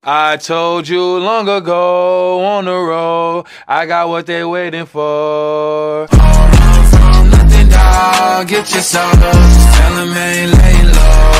I told you long ago on the road, I got what they waiting for. All run from nothing, dog. Get your soul, just tell them ain't laying low.